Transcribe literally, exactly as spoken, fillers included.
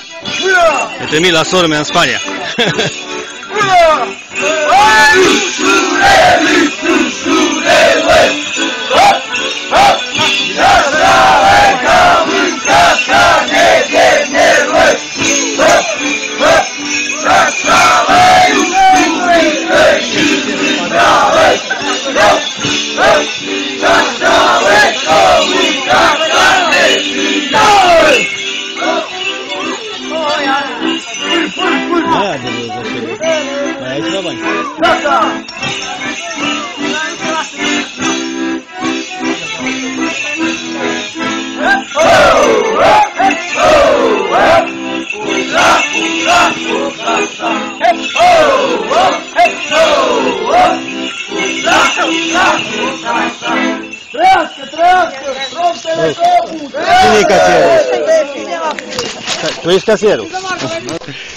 Le trimit la sora mea în Spania. Mai ai ceva bani? Trească, trească! Frontele Domnului! Cine e casierul? Tu ești casierul?